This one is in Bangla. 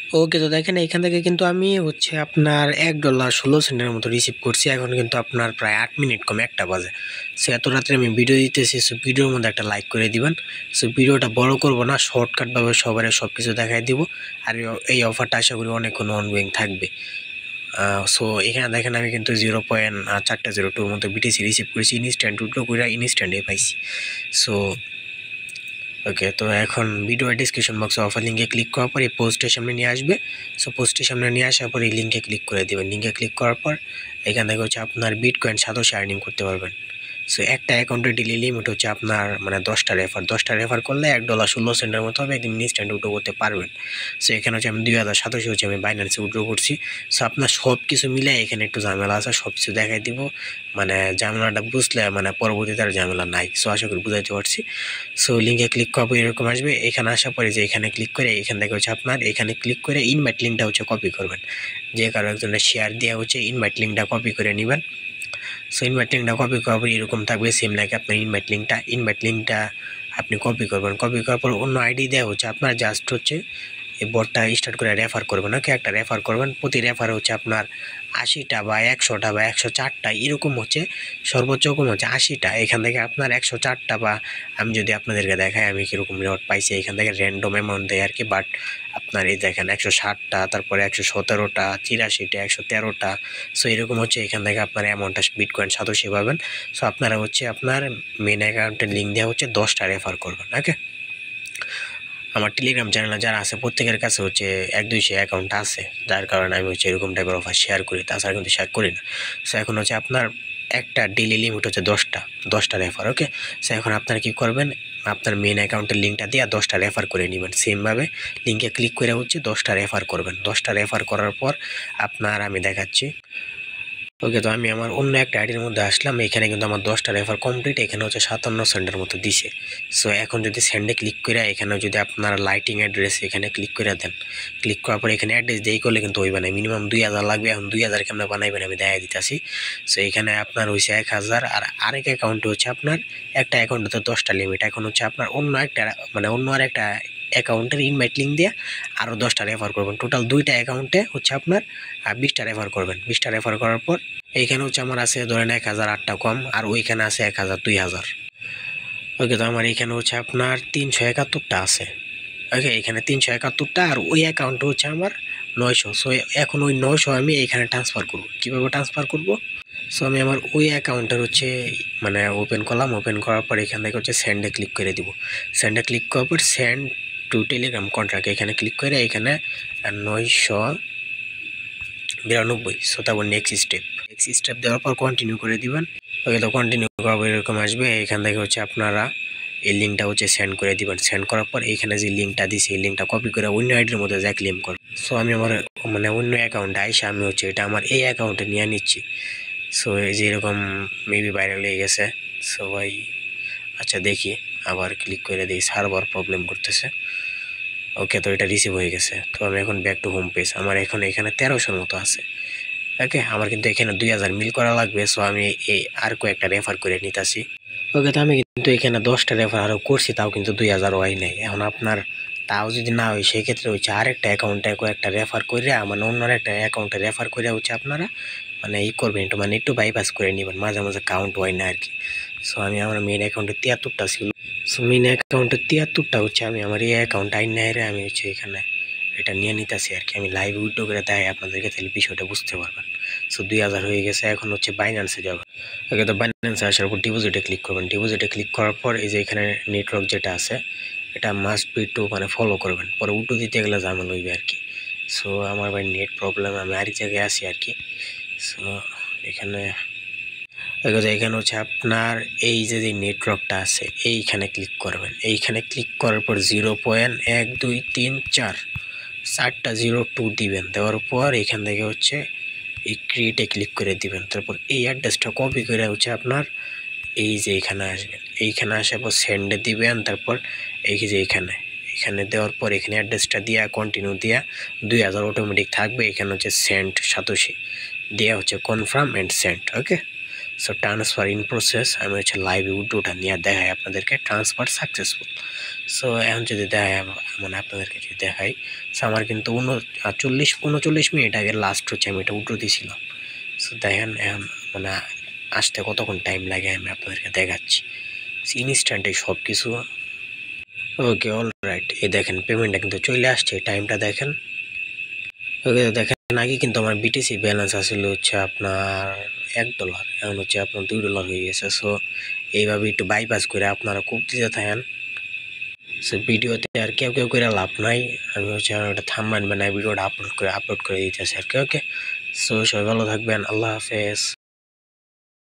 ওকে, তো দেখেন এখান থেকে কিন্তু আমি হচ্ছে আপনার $1.16 মতো রিসিভ করছি। এখন কিন্তু আপনার প্রায় 8 মিনিট কম 1টা বাজে। সো এত রাত্রে আমি ভিডিও দিতেছি, সো ভিডিওর মধ্যে একটা লাইক করে দিবেন। সো ভিডিওটা বড় করব না, শর্টকাটভাবে সবারে সব কিছু দেখাই দিব। আর এই অফারটা আশা করি অনেকক্ষণ অনগোয়িং থাকবে। সো এখানে দেখেন আমি কিন্তু 0.402 মতো বিটিসি রিসিভ করেছি, ইনস্ট্যান্ট উইথড্র করে ইনস্ট্যান্টে পাইছি। সো ওকে, তো এখন ভিডিও ডিসক্রিপশন বক্সে অফার লিঙ্কে ক্লিক করার পর এই পোস্টের সামনে নিয়ে আসবে। সো পোস্টের সামনে নিয়ে আসার পর এই লিঙ্কে ক্লিক করে দেবেন। লিঙ্কে ক্লিক করার পর এখান থেকে হচ্ছে আপনার বিটকয়েন সাতোশি আর্নিং করতে পারবেন। সো একটা অ্যাকাউন্টের ডেইলি লিমিট হচ্ছে আপনার মানে 10টা রেফার করলে $1.16 মতো হবে, একদম ইনস্ট্যান্ট উইথড্র করতে পারবেন। সো এখানে হচ্ছে আমি 2087 হচ্ছে আমি বাইন্যান্সে উইথড্র করছি। সো আপনার সব কিছু মিলে এখানে একটু ঝামেলা আছে, সব কিছু দেখাই দিব। মানে ঝামেলাটা বুঝলে মানে পরবর্তীতে আর ঝামেলা নাই। সো আশা করি বুঝাইতে পারছি। সো লিঙ্কে ক্লিক করার পর এরকম আসবে। এখানে আসার পরে যে এখানে ক্লিক করে এখান থেকে হচ্ছে আপনার এখানে ক্লিক করে ইনভাইট লিঙ্কটা হচ্ছে কপি করবেন। যে কারো একজনের শেয়ার দেওয়া হচ্ছে ইনভাইট লিঙ্কটা কপি করে নেবেন। সো ইনভাইট লিঙ্কটা কপি করার পর এরকম থাকবে সেম লাগে আপনার ইনভাইট লিঙ্কটা আপনি কপি করবেন। কপি করার পর অন্য আইডি দেওয়া হচ্ছে আপনার, জাস্ট হচ্ছে এই বটটা স্টার্ট করে রেফার করবেন। ওকে, একটা রেফার করবেন, প্রতি রেফার হচ্ছে আপনার 80টা বা 100টা বা 104টা এরকম হচ্ছে, সর্বোচ্চ কম হচ্ছে 80টা। এখান থেকে আপনার 104টা বা আমি যদি আপনাদেরকে দেখাই আমি কীরকম রিওয়ার্ড পাইছি, এখান থেকে র্যান্ডম অ্যামাউন্ট দেয় আর কি। বাট আপনার এই দেখেন 160টা, তারপরে 117টা, 83টা, 113টা। সো এরকম হচ্ছে এখান থেকে আপনার অ্যামাউন্টটা বিটকয়েন সাতোশি পাবেন। সো আপনারা হচ্ছে আপনার মেন অ্যাকাউন্টের লিঙ্ক দেওয়া হচ্ছে 10টা রেফার করবেন। ওকে, আমার টেলিগ্রাম চ্যানেলে যারা আছে প্রত্যেকের কাছে হচ্ছে 100-200 অ্যাকাউন্ট আছে, যার কারণে আমি হচ্ছে এরকম টাইপের অফার শেয়ার করি, তাছাড়া কিন্তু শেয়ার করি না। সো এখন হচ্ছে আপনার একটা ডেইলি লিমিট হচ্ছে 10টা রেফার। ওকে, সো এখন আপনারা কী করবেন, আপনার মেন অ্যাকাউন্টের লিঙ্কটা দিয়ে 10টা রেফার করে নেবেন। সেমভাবে লিঙ্কে ক্লিক করে হচ্ছে 10টা রেফার করবেন। 10টা রেফার করার পর আপনার আমি দেখাচ্ছি। ওকে, তো আমি আমার অন্য একটা আইডির মধ্যে আসলাম। এখানে কিন্তু আমার 10টা রেফার কমপ্লিট। এখানে হচ্ছে 57 সেন্টের মতো দিছে। সো এখন যদি সেন্ডে ক্লিক করে এখানে যদি আপনার লাইটিং অ্যাড্রেস এখানে ক্লিক করে দেন, ক্লিক করার পর এখানে অ্যাড্রেস দিয়ে করলে কিন্তু হইবে না, মিনিমাম 2000 লাগবে। এখন 2000 কেমন বানাইবেন আমি দেখা দিতেছি। সো এখানে আপনার হয়েছে 1000, আর আরেক অ্যাকাউন্টে হচ্ছে আপনার একটা অ্যাকাউন্টে তো 10টা লিমিট। এখন হচ্ছে আপনার অন্য একটা মানে অন্য আর একটা অ্যাকাউন্টের ইনভাইট লিঙ্ক দিয়ে আরও 10টা রেফার করবেন। টোটাল 2টা অ্যাকাউন্টে হচ্ছে আপনার 20টা রেফার করবেন। 20টা রেফার করার পর এইখানে হচ্ছে আমার আছে ধরেন 1008টা কম, আর ওইখানে আছে 1000 2000। ওকে, তো আমার এখানে হচ্ছে আপনার 371টা আছে। ওকে, এখানে 371টা, আর ওই অ্যাকাউন্টে হচ্ছে আমার 900। সো এখন ওই 900 আমি এখানে ট্রান্সফার করব। কীভাবে ট্রান্সফার করব? সো আমি আমার ওই অ্যাকাউন্টের হচ্ছে মানে ওপেন করলাম। ওপেন করার পর এখান থেকে হচ্ছে সেন্ডে ক্লিক করে দিব। সেন্ডে ক্লিক করার পর সেন্ড টু টেলিগ্রাম কন্ট্রাক্ট এখানে ক্লিক করে এখানে 992। সো তারপর নেক্সট স্টেপ দেওয়ার পর কন্টিনিউ করে দিবেন। ওকে, তো কন্টিনিউ করার পর এরকম আসবে। এখান থেকে হচ্ছে আপনারা এই লিঙ্কটা হচ্ছে সেন্ড করে দিবেন। সেন্ড করার পর এইখানে যে লিঙ্কটা দিছে এই লিঙ্কটা কপি করে অন্য আইডির মধ্যে যা ক্লেম করবেন। সো আমি আমার মানে অন্য অ্যাকাউন্টে আইসা আমি হচ্ছে এটা আমার এই অ্যাকাউন্টে নিয়ে নিচ্ছি। সো এই যে এরকম মেবি ভাইরাল হয়ে গেছে। সো ভাই আচ্ছা দেখি, আবার ক্লিক করে দেখি, সার্ভার প্রবলেম করতেছে। ওকে, তো এটা রিসিভ হয়ে গেছে। তো আমি এখন ব্যাক টু হোম পেজ। আমার এখন এখানে 1300-র মতো আছে। ওকে, আমার কিন্তু এখানে 2000 মিল করা লাগবে। সো আমি এই আর কয়েকটা রেফার করে নিতেছি। ওকে, তো আমি কিন্তু এখানে 10টা রেফার আরও করছি, তাও কিন্তু 2000 হয় নাই। এখন আপনার তাও যদি না হয় সেক্ষেত্রে হচ্ছে আরেকটা অ্যাকাউন্টে কয়েকটা রেফার করে মানে অন্য একটা অ্যাকাউন্টে রেফার করে হচ্ছে আপনারা মানে করবেন একটু, মানে একটু বাইপাস করে নেবেন, মাঝে মাঝে কাউন্ট হয় না আর কি। সো আমি আমার মেন অ্যাকাউন্টে 73টা ছিল। সো মেন অ্যাকাউন্টে 73টা হচ্ছে আমি আমার এই অ্যাকাউন্ট আইন নাই রে, আমি হচ্ছে এখানে এটা নিয়ে নিতেছি আর কি। আমি লাইভ উইথড্র করে দেয় আপনাদেরকে, তাহলে বিষয়টা বুঝতে পারবেন। সো 2000 হয়ে গেছে। এখন হচ্ছে বাইন্যান্সে যাবেন। ওকে, তো বাইন্যান্সে আসার পর ডিপোজিটে ক্লিক করবেন। ডিপোজিটে ক্লিক করার পর এই যে এখানে নেটওয়ার্ক যেটা আছে এটা মাস্ট বি টু মানে ফলো করবেন, পরে উল্টো দিতে গেলে ঝামেলা হইবে আর কি। সো আমার ভাই নেট প্রবলেম, আমি আরেক জায়গায় আসি আর কি। সো এখানে এখানে হচ্ছে আপনার এই যে নেটওয়ার্কটা আছে এইখানে ক্লিক করবেন। এইখানে ক্লিক করার পর 0.1234টা 02 দিবেন। দেওয়ার পর এখান থেকে হচ্ছে এই ক্রিয়েটে ক্লিক করে দিবেন। তারপর এই অ্যাড্রেসটা কপি করে হচ্ছে আপনার এই যে এখানে আসবেন। এইখানে আসার পর সেন্ডে দিবেন। তারপর এই যে এখানে দেওয়ার পর এখানে অ্যাড্রেসটা দিয়া কন্টিনিউ দিয়া 2000 অটোমেটিক থাকবে। এখানে হচ্ছে সেন্ড সাতোশি দেওয়া হচ্ছে confirm and send. Okay, so transfer in process. আমি হচ্ছে লাইভ উইথড্রটা নিয়ে দেখাই আপনাদেরকে, ট্রান্সফার সাকসেসফুল। সো এখন যদি দেখাই মানে আপনাদেরকে যদি দেখাই, সো আমার কিন্তু 39 মিনিট আগে লাস্ট হচ্ছে আমি এটা উঠো দিয়েছিলাম। সো দেখেন এখন মানে আসতে কতক্ষণ টাইম লাগে আমি আপনাদেরকে দেখাচ্ছি ইনস্ট্যান্টে সব কিছু। ওকে অল রাইট, এই দেখেন পেমেন্টটা কিন্তু চলে আসছে, টাইমটা দেখেন। ওকে দেখেন আগে কিন্তু আমার বিটিসি ব্যালেন্স আসলে হচ্ছে আপনার $1, এখন হচ্ছে আপনার $2 হয়ে গেছে। সো এইভাবে একটু বাইপাস করে আপনারা খুব দিতে থাকেন। সো ভিডিওতে আর কেউ করে লাভ নাই, আমি হচ্ছে ওটা থাম্বনেল বানাই ভিডিওটা আপলোড করে দিতেছি আর কি। ওকে, সো সবাই ভালো থাকবেন, আল্লাহ হাফেজ।